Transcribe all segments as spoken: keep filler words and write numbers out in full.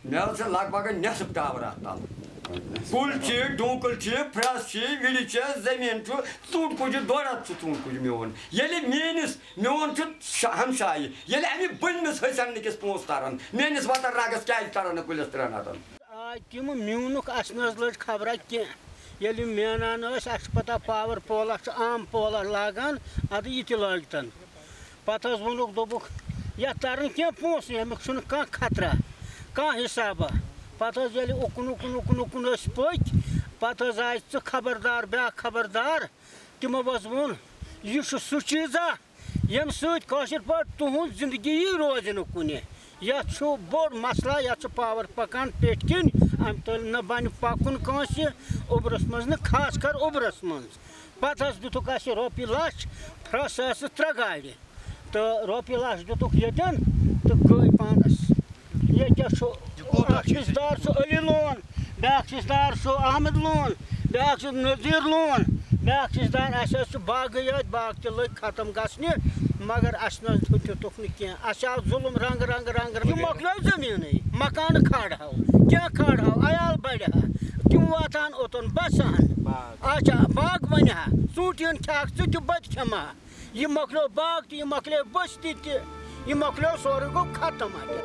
مےٚ چھُ لگ بگ نٮ۪صف ٹاور اَتھ تَل کُل چھِ ڈوٗنٛکُل چھِ پھرٛٮ۪س چھِ وِرِ چھِ زٔمیٖن چھُ ژوٗنٛٹھۍ کُجہِ ڈۄڈ ہَتھ چھُ ژوٗنٛٹھۍ کُجہِ میون ییٚلہِ میٛٲنِس میون چھُ ہمشایہِ ییٚلہِ اَمہِ بٔنۍمِس ۂسۍ اَننٕکِس پونٛسہٕ تَرَن میٛٲنِس وَتَن رَگَس کیٛازِ تَرَن نہٕ کُلِس ترٛٮ۪ن ہَتَن آج تِم میونُک اَسہِ نہٕ حظ لٔج خبرا کینٛہہ ییٚلہِ یِم مینان ٲسۍ اَسہِ چھِ پَتہ پاوَر پولَس چھُ عام پولَس لاگان اَدٕ یہِ تہِ لٲگتَن پَتہٕ حظ ووٚنُکھ دوٚپُکھ یَتھ تَرنہٕ کینٛہہ پونٛسہٕ ییٚمیُک چھُنہٕ کانٛہہ خطرا کانٛہہ حِسابا پَتہٕ حظ ییٚلہِ اُکُن اُکُن اُکُن اُکُن ٲسۍ پٔکۍ پَتہٕ حظ آے ژٕ خبردار بیٛاکھ خبردار تِمو حظ ووٚن یہِ چھُ سُہ چیٖزا ییٚمہِ سۭتۍ کٲشِر پٲٹھۍ تُہُنٛد زِندگی یی روزِ نہٕ کُنہِ یَتھ چھُ بوٚڑ مَسلہٕ یَتھ چھُ پاوَر پَکان پیٚٹھۍ کِنۍ اَمہِ تٔلۍ نہٕ بَنہِ پَکُن کٲنٛسہِ اوٚبرَس منٛز نہٕ خاص کر اوٚبرَس منٛز پَتہٕ حظ دِتُکھ اَسہِ رۄپیہِ لَچھ پھرٛٮ۪س ٲسہٕ ترٛےٚ گاڑِ تہٕ رۄپیہِ لَچھ دِتُکھ ییٚتٮ۪ن تہٕ گٔے پانَس ییٚتہِ چھُ اَکھ حِصہٕ چھُ علی لون بیٛاکھ حِصہٕ دار چھُ احمد لون بیٛاکھ چھُ نذیٖر لون بیٛاکھ حِصہٕ دار اَسہِ حظ چھِ باغٕے یٲتۍ باغ تہِ لٔگۍ ختم گژھنہِ مگر اَسہِ نہٕ حظ دِتُکھ نہٕ کینٛہہ اَسہِ آو ظُلُم رنٛگہٕ رنٛگہٕ رنٛگہٕ یہِ مۄکلیو زٔمیٖنٕے مکانہٕ کھالہو کیٚنٛہہ کھالہو عیال بَڑِ ہا تِم واتہٕ ہن اوٚتَن بَسہٕ ہن اچھا باغ بَنہِ ہا ژوٗنٛٹھٮ۪ن کھٮ۪کھ ژٕ تہِ بہٕ تہِ کھٮ۪مہٕ ہا یہِ مۄکلیو باغ تہِ یہِ مۄکلے بٔستی تہِ یہِ مۄکلیو سورُے گوٚو ختم اَتہِ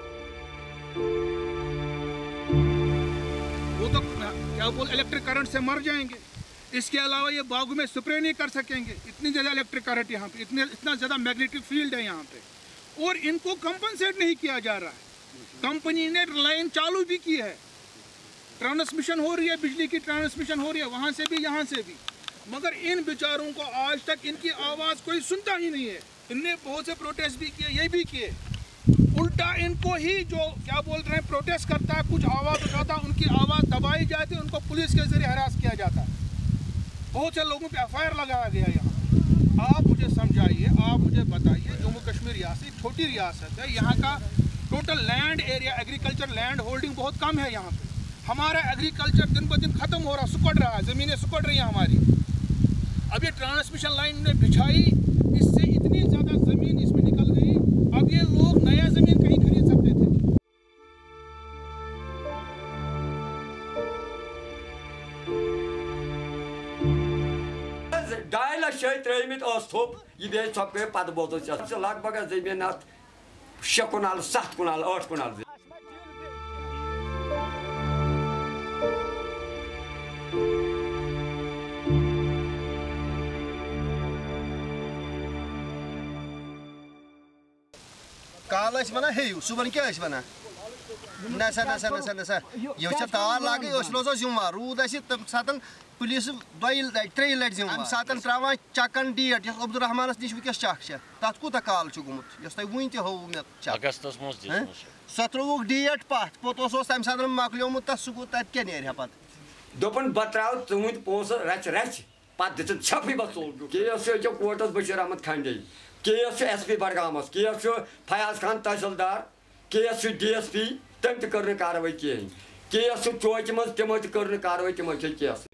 وہ تو کیا بول الیکٹرک کرنٹ سے مر جائیں گے اس کے علاوہ یہ باغوں میں سپرے نہیں کر سکیں گے اتنی زیادہ الیکٹرک کرنٹ یہاں پہ اتنے اتنا زیادہ میگنیٹک فیلڈ ہے یہاں پہ اور ان کو کمپنسیٹ نہیں کیا جا رہا ہے کمپنی نے لائن چالو بھی کی ہے ٹرانسمیشن ہو رہی ہے بجلی کی ٹرانسمیشن ہو رہی ہے وہاں سے بھی یہاں سے بھی مگر ان بیچاروں کو آج تک ان کی آواز کوئی سنتا ہی نہیں ہے ان نے بہت سے پروٹیسٹ بھی کیے یہ بھی کیے الٹا ان کو ہی جو کیا بول رہے ہیں پروٹیسٹ کرتا ہے کچھ آواز اٹھاتا ہے ان کی آواز دبائی جاتی ہے ان کو پولیس کے ذریعے ہراس کیا جاتا ہے بہت سے لوگوں پہ ایف آئی آر لگایا گیا یہاں آپ مجھے سمجھائیے آپ مجھے بتائیے جموں کشمیر ریاست چھوٹی ریاست ہے یہاں کا total land area agriculture land holding بہت کم ہے یہاں پہ ہمارا ایگریکلچر دن بہ دن ختم ہو رہا سکڑ رہا ہے زمینیں سکڑ رہی ہیں ہماری اب یہ ٹرانسمیشن لائن نے بچھائی اس سے اتنی زیادہ زمین اس میں نکل گئی اب یہ لوگ نیا زمین کہیں خرید سکتے تھے ڈاے لچھ ترٛٲیمٕتۍ ٲس تھوٚپ یہِ بیٚیہِ ژھۄپہٕ پَتہٕ بوزُن چھِ لگ بگ زٔمیٖن اَتھ شےٚ کنال سَتھ کنال ٲٹھ کنال کال ٲسۍ وَنان ہیٚیِو صُبحن کیٛاہ ٲسۍ وَنان نہ سا نہ سا نہ سا نہ سا یہِ چھےٚ تار لاگٕنۍ أسۍ روزو ذِموار روٗد آسہِ تَمہِ ساتہٕ پُلیٖسہٕ دۄیہِ لَٹہِ ترٛیٚیہِ لَٹہِ ذِموار اَمہِ ساتہٕ ترٛاوان چَکَن ڈیٹ یۄس عبدالرحمانَس نِش وٕنۍکٮ۪س چَک چھےٚ تَتھ کوٗتاہ کال چھُ گوٚمُت یۄس تۄہہِ وٕنۍ تہِ ہووُ مےٚ چَک سۄ ترٛووُکھ ڈیٹ پَتھ پوٚتُس اوس تَمہِ ساتہٕ مۄکلیومُت تَتھ سُہ گوٚو تَتہِ کیٛاہ نیرِ ہا پَتہٕ دوٚپُن بہٕ ترٛاوٕ ژٕہٕنٛدۍ پونٛسہٕ رَچہِ رَچہِ پَتہٕ دِژٕن ژھٮ۪پھٕے بہٕ ژوٚل کے ایس چھُ أکیٛاہ کوٹَس بشیٖر احمد کھنڈے کے ایس چھُ ایس پی بڈگامَس کے ایس چھُ فیاض خان تحصیلدار کے ایس چھُ ڈی ایس پی تٔمۍ تہِ کٔر نہٕ کاروٲیی کِہیٖنۍ کے ایس چھُ چوکہِ منٛز تِمو تہِ کٔر نہٕ کاروٲیی تِمو چھِ کیس